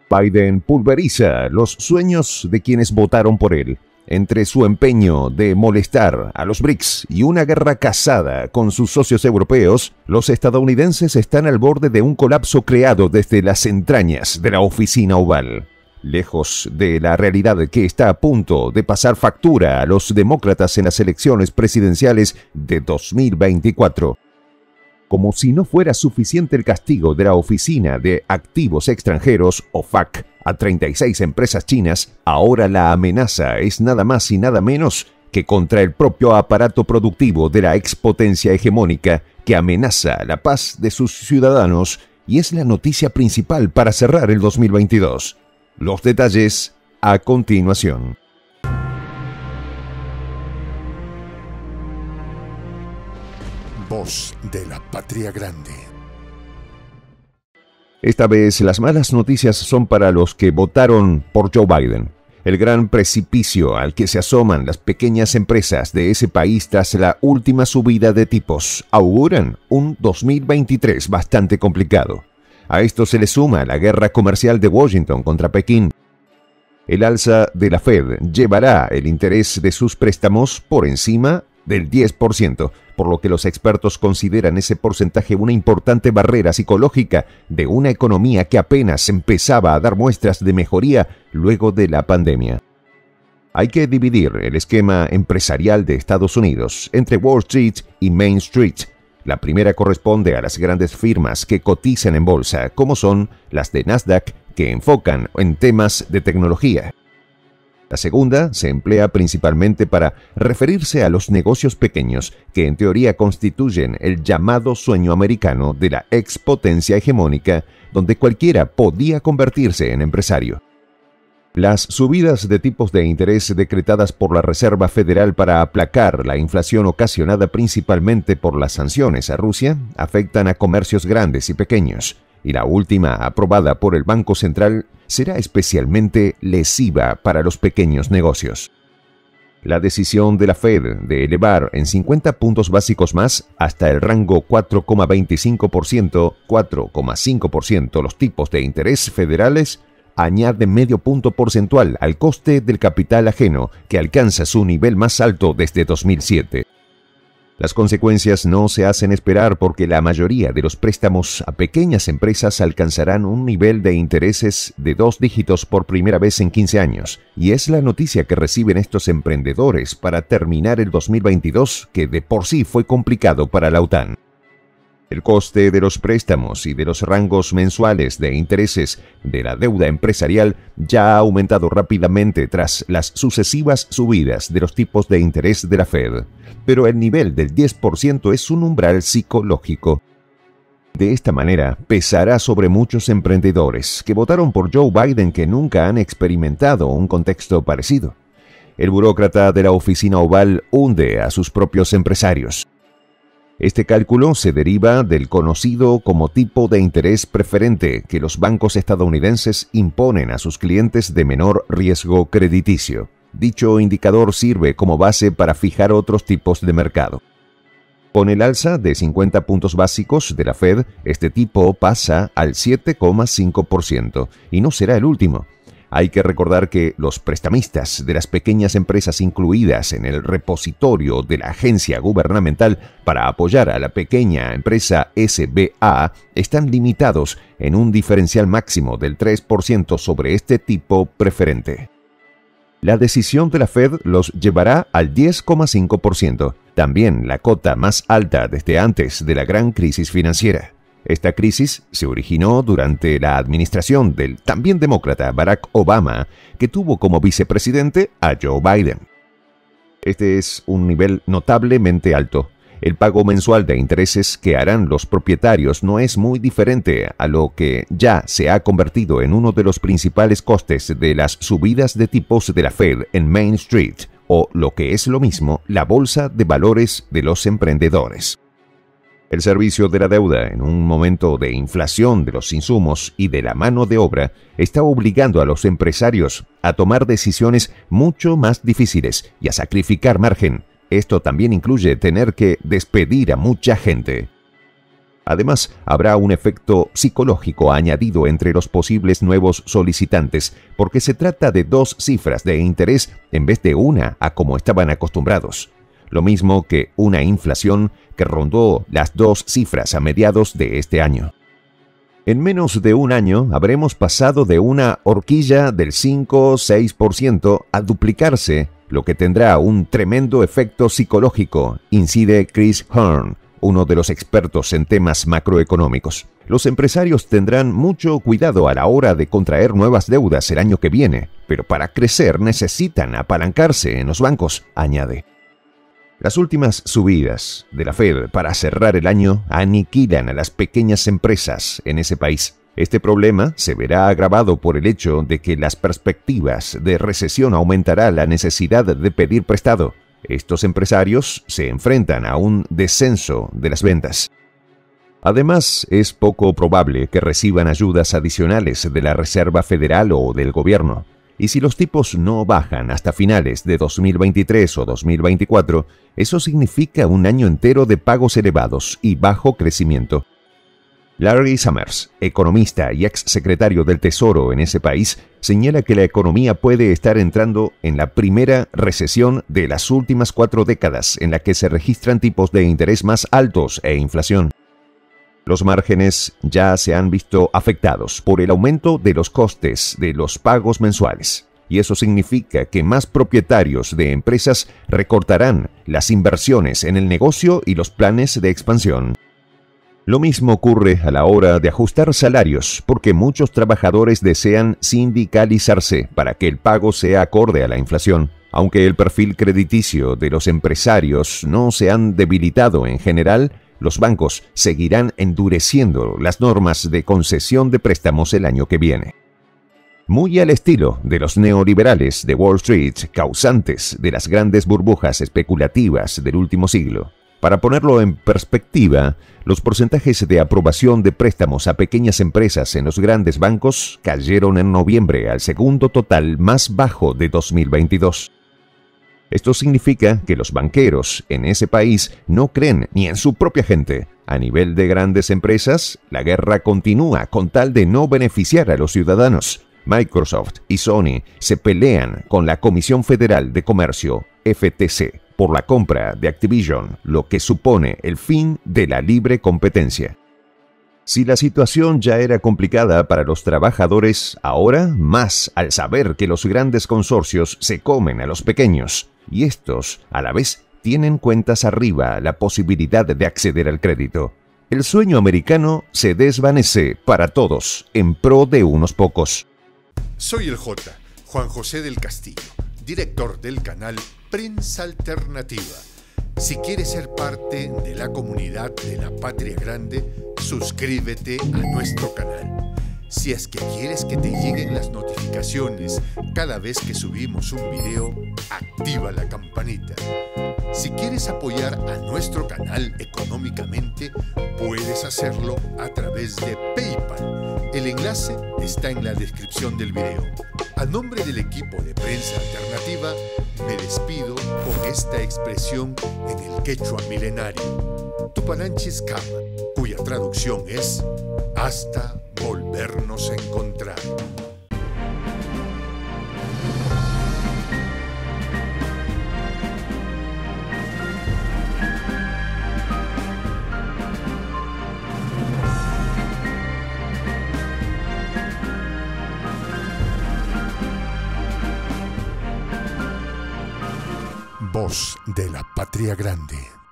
Biden pulveriza los sueños de quienes votaron por él. Entre su empeño de molestar a los BRICS y una guerra casada con sus socios europeos, los estadounidenses están al borde de un colapso creado desde las entrañas de la Oficina Oval. Lejos de la realidad que está a punto de pasar factura a los demócratas en las elecciones presidenciales de 2024. Como si no fuera suficiente el castigo de la Oficina de Activos Extranjeros, OFAC, a 36 empresas chinas, ahora la amenaza es nada más y nada menos que contra el propio aparato productivo de la expotencia hegemónica que amenaza la paz de sus ciudadanos y es la noticia principal para cerrar el 2022. Los detalles a continuación. Voz de la Patria Grande. Esta vez las malas noticias son para los que votaron por Joe Biden. El gran precipicio al que se asoman las pequeñas empresas de ese país tras la última subida de tipos auguran un 2023 bastante complicado. A esto se le suma la guerra comercial de Washington contra Pekín. El alza de la Fed llevará el interés de sus préstamos por encima del 10%, por lo que los expertos consideran ese porcentaje una importante barrera psicológica de una economía que apenas empezaba a dar muestras de mejoría luego de la pandemia. Hay que dividir el esquema empresarial de Estados Unidos entre Wall Street y Main Street. La primera corresponde a las grandes firmas que cotizan en bolsa, como son las de Nasdaq, que enfocan en temas de tecnología. La segunda se emplea principalmente para referirse a los negocios pequeños, que en teoría constituyen el llamado sueño americano de la expotencia hegemónica, donde cualquiera podía convertirse en empresario. Las subidas de tipos de interés decretadas por la Reserva Federal para aplacar la inflación ocasionada principalmente por las sanciones a Rusia afectan a comercios grandes y pequeños, y la última, aprobada por el Banco Central, será especialmente lesiva para los pequeños negocios. La decisión de la Fed de elevar en 50 puntos básicos más hasta el rango 4,25% los tipos de interés federales añade medio punto porcentual al coste del capital ajeno, que alcanza su nivel más alto desde 2007. Las consecuencias no se hacen esperar porque la mayoría de los préstamos a pequeñas empresas alcanzarán un nivel de intereses de 2 dígitos por primera vez en 15 años, y es la noticia que reciben estos emprendedores para terminar el 2022, que de por sí fue complicado para la OTAN. El coste de los préstamos y de los rangos mensuales de intereses de la deuda empresarial ya ha aumentado rápidamente tras las sucesivas subidas de los tipos de interés de la Fed, pero el nivel del 10% es un umbral psicológico. De esta manera, pesará sobre muchos emprendedores que votaron por Joe Biden que nunca han experimentado un contexto parecido. El burócrata de la Oficina Oval hunde a sus propios empresarios. Este cálculo se deriva del conocido como tipo de interés preferente que los bancos estadounidenses imponen a sus clientes de menor riesgo crediticio. Dicho indicador sirve como base para fijar otros tipos de mercado. Con el alza de 50 puntos básicos de la Fed, este tipo pasa al 7,5% y no será el último. Hay que recordar que los prestamistas de las pequeñas empresas incluidas en el repositorio de la agencia gubernamental para apoyar a la pequeña empresa SBA están limitados en un diferencial máximo del 3% sobre este tipo preferente. La decisión de la Fed los llevará al 10,5%, también la cota más alta desde antes de la gran crisis financiera. Esta crisis se originó durante la administración del también demócrata Barack Obama, que tuvo como vicepresidente a Joe Biden. Este es un nivel notablemente alto. El pago mensual de intereses que harán los propietarios no es muy diferente a lo que ya se ha convertido en uno de los principales costes de las subidas de tipos de la Fed en Main Street, o lo que es lo mismo, la bolsa de valores de los emprendedores. El servicio de la deuda, en un momento de inflación de los insumos y de la mano de obra, está obligando a los empresarios a tomar decisiones mucho más difíciles y a sacrificar margen. Esto también incluye tener que despedir a mucha gente. Además, habrá un efecto psicológico añadido entre los posibles nuevos solicitantes, porque se trata de 2 cifras de interés en vez de una a como estaban acostumbrados. Lo mismo que una inflación que rondó las 2 cifras a mediados de este año. En menos de un año habremos pasado de una horquilla del 5-6% a duplicarse, lo que tendrá un tremendo efecto psicológico, incide Chris Hearn, uno de los expertos en temas macroeconómicos. Los empresarios tendrán mucho cuidado a la hora de contraer nuevas deudas el año que viene, pero para crecer necesitan apalancarse en los bancos, añade. Las últimas subidas de la Fed para cerrar el año aniquilan a las pequeñas empresas en ese país. Este problema se verá agravado por el hecho de que las perspectivas de recesión aumentará la necesidad de pedir prestado. Estos empresarios se enfrentan a un descenso de las ventas. Además, es poco probable que reciban ayudas adicionales de la Reserva Federal o del gobierno. Y si los tipos no bajan hasta finales de 2023 o 2024, eso significa un año entero de pagos elevados y bajo crecimiento. Larry Summers, economista y ex secretario del Tesoro en ese país, señala que la economía puede estar entrando en la primera recesión de las últimas 4 décadas en la que se registran tipos de interés más altos e inflación. Los márgenes ya se han visto afectados por el aumento de los costes de los pagos mensuales, y eso significa que más propietarios de empresas recortarán las inversiones en el negocio y los planes de expansión. Lo mismo ocurre a la hora de ajustar salarios, porque muchos trabajadores desean sindicalizarse para que el pago sea acorde a la inflación. Aunque el perfil crediticio de los empresarios no se han debilitado en general, los bancos seguirán endureciendo las normas de concesión de préstamos el año que viene. Muy al estilo de los neoliberales de Wall Street, causantes de las grandes burbujas especulativas del último siglo. Para ponerlo en perspectiva, los porcentajes de aprobación de préstamos a pequeñas empresas en los grandes bancos cayeron en noviembre al segundo total más bajo de 2022. Esto significa que los banqueros en ese país no creen ni en su propia gente. A nivel de grandes empresas, la guerra continúa con tal de no beneficiar a los ciudadanos. Microsoft y Sony se pelean con la Comisión Federal de Comercio, FTC, por la compra de Activision, lo que supone el fin de la libre competencia. Si la situación ya era complicada para los trabajadores, ahora más al saber que los grandes consorcios se comen a los pequeños, y estos, a la vez, tienen cuentas arriba la posibilidad de acceder al crédito. El sueño americano se desvanece para todos en pro de unos pocos. Soy el J, Juan José del Castillo, director del canal Prensa Alternativa. Si quieres ser parte de la comunidad de la Patria Grande, suscríbete a nuestro canal. Si es que quieres que te lleguen las notificaciones cada vez que subimos un video, activa la campanita. Si quieres apoyar a nuestro canal económicamente, puedes hacerlo a través de PayPal. El enlace está en la descripción del video. A nombre del equipo de Prensa Alternativa, me despido con esta expresión en el quechua milenario, Tupananchis Kama, cuya traducción es hasta volvernos a encontrar. Voz de la Patria Grande.